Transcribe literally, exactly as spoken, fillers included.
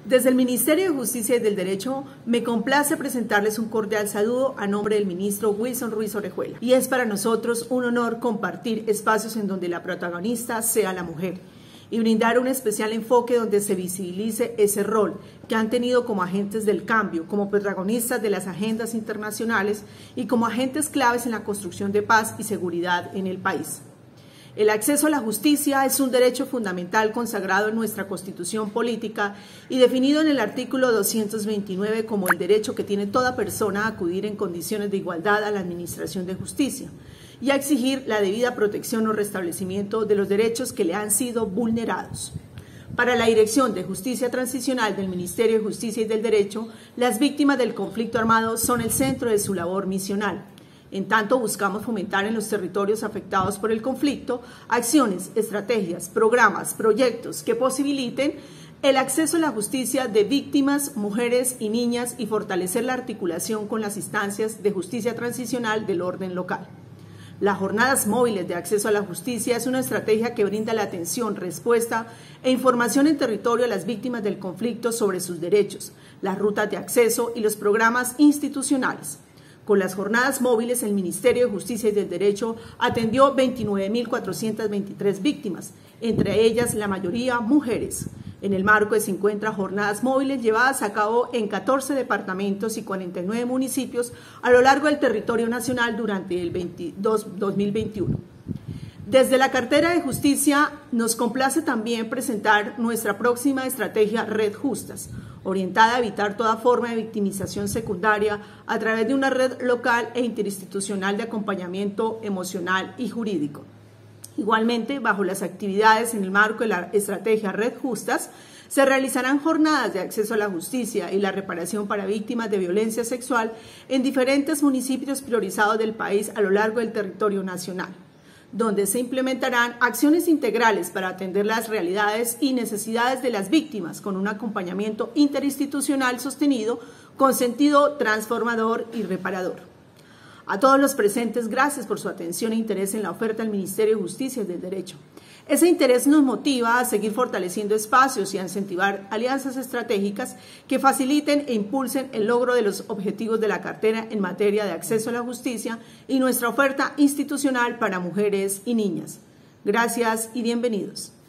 Desde el Ministerio de Justicia y del Derecho me complace presentarles un cordial saludo a nombre del ministro Wilson Ruiz Orejuela. Y es para nosotros un honor compartir espacios en donde la protagonista sea la mujer y brindar un especial enfoque donde se visibilice ese rol que han tenido como agentes del cambio, como protagonistas de las agendas internacionales y como agentes claves en la construcción de paz y seguridad en el país. El acceso a la justicia es un derecho fundamental consagrado en nuestra Constitución política y definido en el artículo doscientos veintinueve como el derecho que tiene toda persona a acudir en condiciones de igualdad a la administración de justicia y a exigir la debida protección o restablecimiento de los derechos que le han sido vulnerados. Para la Dirección de Justicia Transicional del Ministerio de Justicia y del Derecho, las víctimas del conflicto armado son el centro de su labor misional. En tanto, buscamos fomentar en los territorios afectados por el conflicto acciones, estrategias, programas, proyectos que posibiliten el acceso a la justicia de víctimas, mujeres y niñas y fortalecer la articulación con las instancias de justicia transicional del orden local. Las jornadas móviles de acceso a la justicia es una estrategia que brinda la atención, respuesta e información en territorio a las víctimas del conflicto sobre sus derechos, las rutas de acceso y los programas institucionales. Con las jornadas móviles, el Ministerio de Justicia y del Derecho atendió veintinueve mil cuatrocientas veintitrés víctimas, entre ellas la mayoría mujeres, en el marco de cincuenta jornadas móviles llevadas a cabo en catorce departamentos y cuarenta y nueve municipios a lo largo del territorio nacional durante el dos mil veintiuno. Desde la cartera de Justicia nos complace también presentar nuestra próxima estrategia Red Justas, orientada a evitar toda forma de victimización secundaria a través de una red local e interinstitucional de acompañamiento emocional y jurídico. Igualmente, bajo las actividades en el marco de la estrategia Red Justas, se realizarán jornadas de acceso a la justicia y la reparación para víctimas de violencia sexual en diferentes municipios priorizados del país a lo largo del territorio nacional, donde se implementarán acciones integrales para atender las realidades y necesidades de las víctimas con un acompañamiento interinstitucional sostenido con sentido transformador y reparador. A todos los presentes, gracias por su atención e interés en la oferta del Ministerio de Justicia y del Derecho. Ese interés nos motiva a seguir fortaleciendo espacios y a incentivar alianzas estratégicas que faciliten e impulsen el logro de los objetivos de la cartera en materia de acceso a la justicia y nuestra oferta institucional para mujeres y niñas. Gracias y bienvenidos.